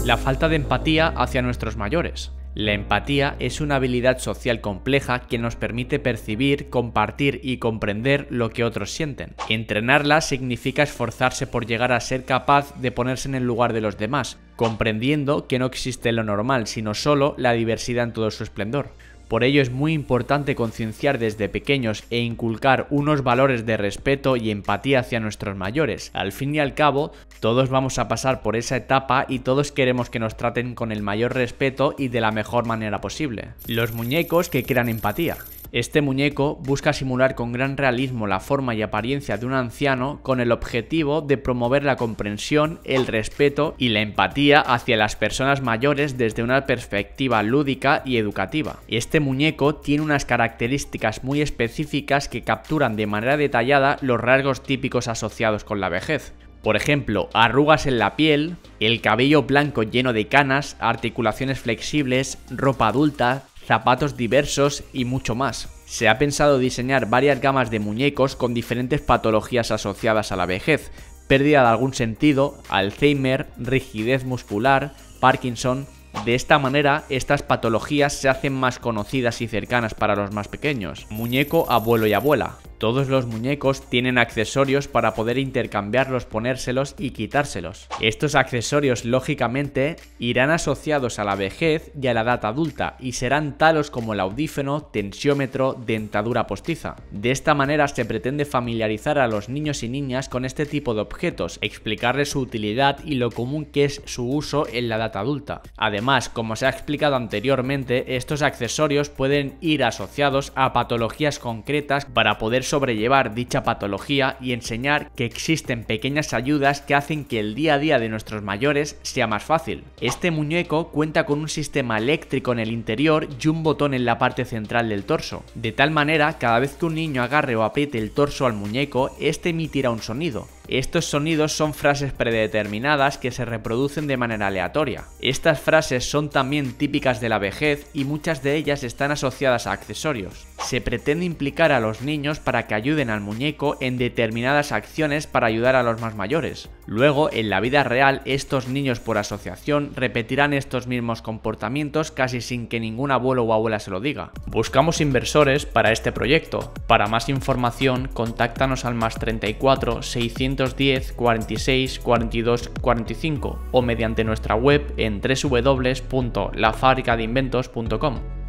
La falta de empatía hacia nuestros mayores. La empatía es una habilidad social compleja que nos permite percibir, compartir y comprender lo que otros sienten. Entrenarla significa esforzarse por llegar a ser capaz de ponerse en el lugar de los demás, comprendiendo que no existe lo normal, sino solo la diversidad en todo su esplendor. Por ello es muy importante concienciar desde pequeños e inculcar unos valores de respeto y empatía hacia nuestros mayores. Al fin y al cabo, todos vamos a pasar por esa etapa y todos queremos que nos traten con el mayor respeto y de la mejor manera posible. Los muñecos que crean empatía. Este muñeco busca simular con gran realismo la forma y apariencia de un anciano con el objetivo de promover la comprensión, el respeto y la empatía hacia las personas mayores desde una perspectiva lúdica y educativa. Este muñeco tiene unas características muy específicas que capturan de manera detallada los rasgos típicos asociados con la vejez. Por ejemplo, arrugas en la piel, el cabello blanco lleno de canas, articulaciones flexibles, ropa adulta, zapatos diversos y mucho más. Se ha pensado diseñar varias gamas de muñecos con diferentes patologías asociadas a la vejez, pérdida de algún sentido, Alzheimer, rigidez muscular, Parkinson. De esta manera, estas patologías se hacen más conocidas y cercanas para los más pequeños. Muñeco abuelo y abuela. Todos los muñecos tienen accesorios para poder intercambiarlos, ponérselos y quitárselos. Estos accesorios, lógicamente, irán asociados a la vejez y a la edad adulta y serán tales como el audífono, tensiómetro, dentadura postiza. De esta manera se pretende familiarizar a los niños y niñas con este tipo de objetos, explicarles su utilidad y lo común que es su uso en la edad adulta. Además, como se ha explicado anteriormente, estos accesorios pueden ir asociados a patologías concretas para poder sobrellevar dicha patología y enseñar que existen pequeñas ayudas que hacen que el día a día de nuestros mayores sea más fácil. Este muñeco cuenta con un sistema eléctrico en el interior y un botón en la parte central del torso. De tal manera, cada vez que un niño agarre o apriete el torso al muñeco, este emitirá un sonido. Estos sonidos son frases predeterminadas que se reproducen de manera aleatoria. Estas frases son también típicas de la vejez y muchas de ellas están asociadas a accesorios. Se pretende implicar a los niños para que ayuden al muñeco en determinadas acciones para ayudar a los más mayores. Luego, en la vida real, estos niños por asociación repetirán estos mismos comportamientos casi sin que ningún abuelo o abuela se lo diga. Buscamos inversores para este proyecto. Para más información, contáctanos al +34 610 46 42 45 o mediante nuestra web en www.lafabricadeinventos.com.